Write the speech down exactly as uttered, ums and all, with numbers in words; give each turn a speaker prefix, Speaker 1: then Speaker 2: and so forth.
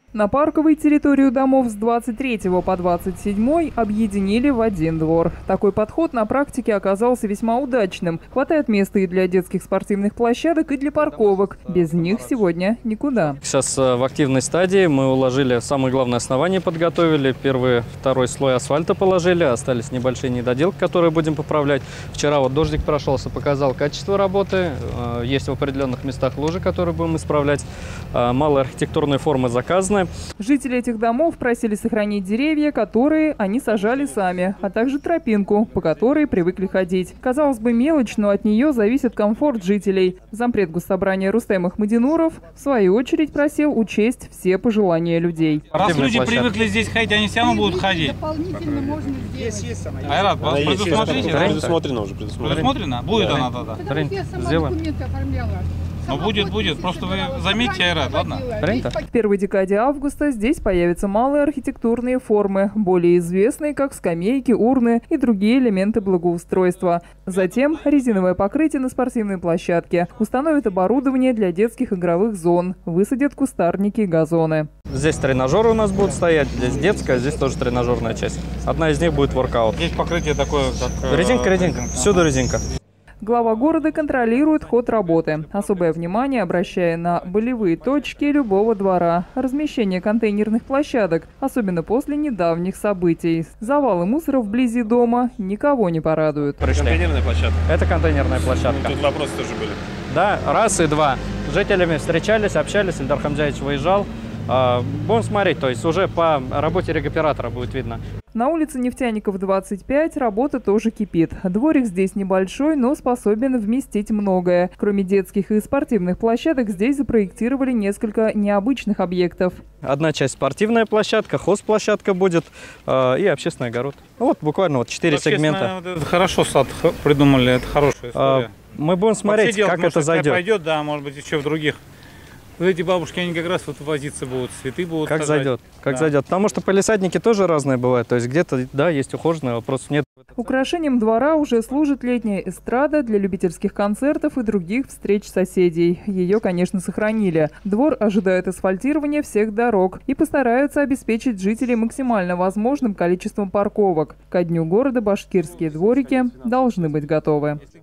Speaker 1: На парковой территорию домов с двадцать третьего по двадцать седьмой объединили в один двор. Такой подход на практике оказался весьма удачным. Хватает места и для детских спортивных площадок, и для парковок. Без них сегодня никуда.
Speaker 2: Сейчас в активной стадии мы уложили самое главное основание, подготовили. Первый, второй слой асфальта положили. Остались небольшие недоделки, которые будем поправлять. Вчера вот дождик прошелся, показал качество работы. Есть в определенных местах лужи, которые будем исправлять. Малые архитектурные формы заказаны.
Speaker 1: Жители этих домов просили сохранить деревья, которые они сажали сами, а также тропинку, по которой привыкли ходить. Казалось бы, мелочь, но от нее зависит комфорт жителей. Зампред Госсобрания Рустем Ахмадинуров в свою очередь просил учесть все пожелания людей.
Speaker 3: Раз люди площадка. привыкли здесь ходить, они все равно будут ходить.
Speaker 4: Дополнительно можно сделать.
Speaker 3: Есть, Айрат, предусмотрите?
Speaker 5: Предусмотрено уже, предусмотрено.
Speaker 3: Предусмотрено? Будет да. она тогда?
Speaker 4: Потому что я сама документы оформляла.
Speaker 3: Ну будет, будет. Просто вы заметьте, Айрат, ладно?
Speaker 1: В первой декаде августа здесь появятся малые архитектурные формы, более известные как скамейки, урны и другие элементы благоустройства. Затем резиновое покрытие на спортивной площадке. Установят оборудование для детских игровых зон. Высадят кустарники и газоны.
Speaker 2: Здесь тренажеры у нас будут стоять, здесь детская, здесь тоже тренажерная часть. Одна из них будет воркаут.
Speaker 3: Здесь покрытие такое, как...
Speaker 2: Резинка, резинка. Всюду резинка.
Speaker 1: Глава города контролирует ход работы, особое внимание обращая на болевые точки любого двора, размещение контейнерных площадок, особенно после недавних событий. Завалы мусора вблизи дома никого не порадуют.
Speaker 5: Пришли. Контейнерная площадка?
Speaker 2: Это контейнерная площадка.
Speaker 5: Тут вопросы тоже были. Да,
Speaker 2: раз и два. С жителями встречались, общались, Ильдар Хамзаевич выезжал. Будем смотреть, то есть уже по работе регоператора будет видно.
Speaker 1: На улице Нефтяников двадцать пять работа тоже кипит. Дворик здесь небольшой, но способен вместить многое. Кроме детских и спортивных площадок, здесь запроектировали несколько необычных объектов.
Speaker 2: Одна часть спортивная площадка, хозплощадка будет э, и общественный огород. Вот буквально вот четыре сегмента.
Speaker 3: Это хорошо сад придумали, это хорошая история.
Speaker 2: А, мы будем смотреть, делать, как может, это зайдет.
Speaker 3: Пойдет, да, может быть, еще в других. Вот эти бабушки, они как раз вот возиться будут, цветы будут
Speaker 2: Как
Speaker 3: сажать.
Speaker 2: зайдет, как
Speaker 3: да.
Speaker 2: зайдет. Потому что палисадники тоже разные бывают. То есть где-то, да, есть ухоженные, вопросов нет.
Speaker 1: Украшением двора уже служит летняя эстрада для любительских концертов и других встреч соседей. Ее, конечно, сохранили. Двор ожидает асфальтирования всех дорог и постараются обеспечить жителей максимально возможным количеством парковок. Ко дню города башкирские дворики должны быть готовы.